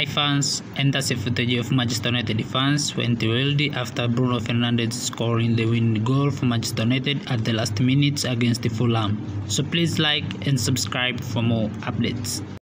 Hi fans, and that's a footage of Manchester United fans went wild after Bruno Fernandes scoring the winning goal for Manchester United at the last minute against Fulham. So please like and subscribe for more updates.